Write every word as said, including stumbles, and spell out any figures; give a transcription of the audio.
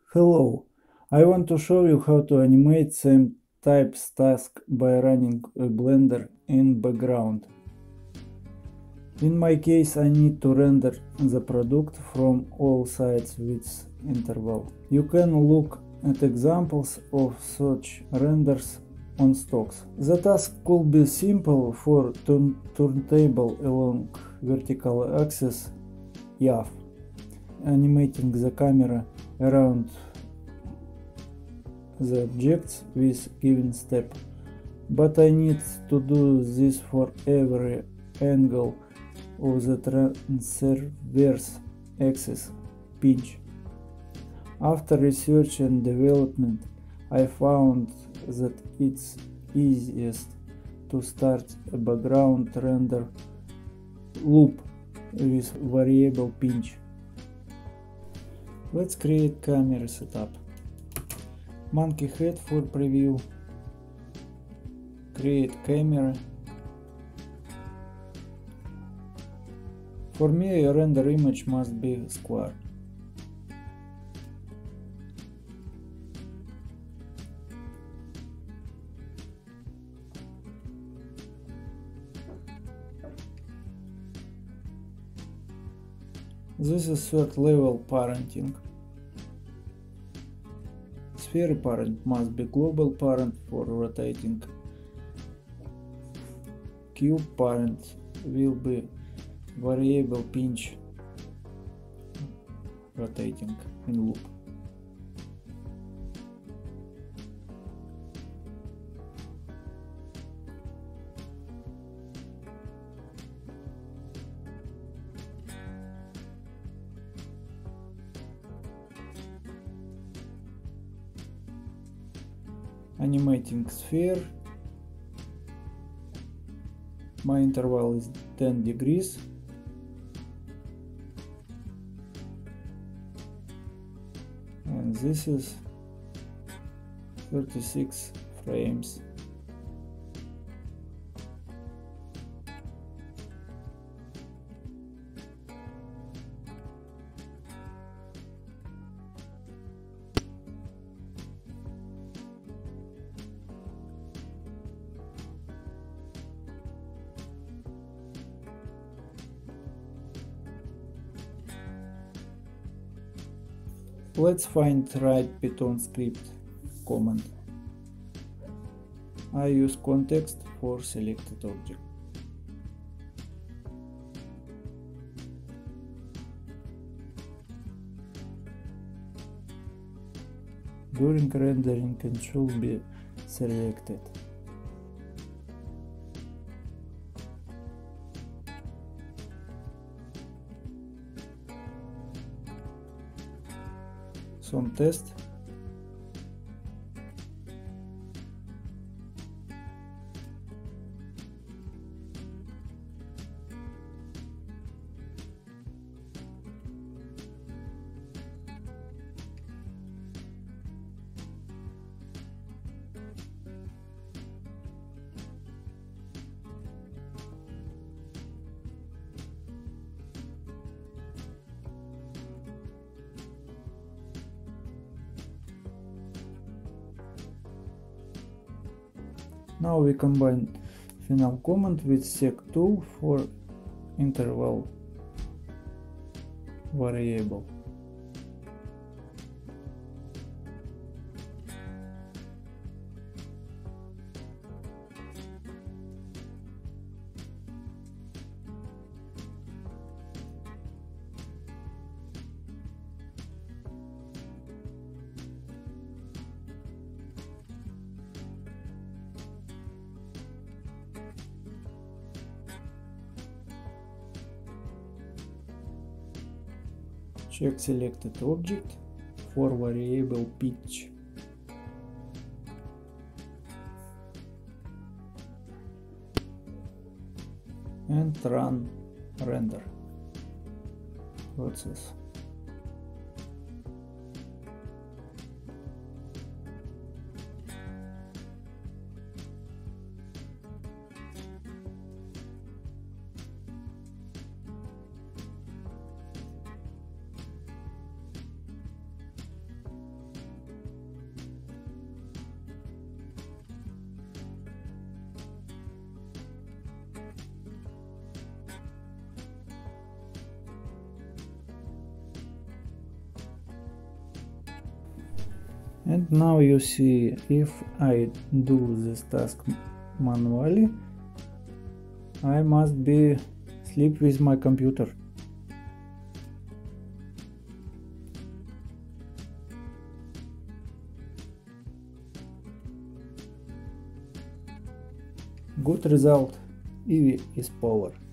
Hello, I want to show you how to animate same types task by running a Blender in background. In my case, I need to render the product from all sides with interval. You can look at examples of such renders on stocks. The task could be simple for turn turntable along vertical axis Y A F, animating the camera around the objects with given step. But I need to do this for every angle of the transverse axis pinch. After research and development, I found that it's easiest to start a background render loop with variable pinch. Let's create camera setup. Monkey head for preview. Create camera. For me, a render image must be square. This is third level parenting. Sphere parent must be global parent for rotating. Cube parent will be variable pinch rotating in loop. Animating sphere. My interval is ten degrees. And this is thirty-six frames. Let's find right Python script command. I use context for selected object. During rendering, it should be selected. Some test. Now we combine final command with sec tool for interval variable. Check selected object for variable pitch. And run render process. And now you see, if I do this task manually, I must be sleep with my computer. Good result. Eevee is power.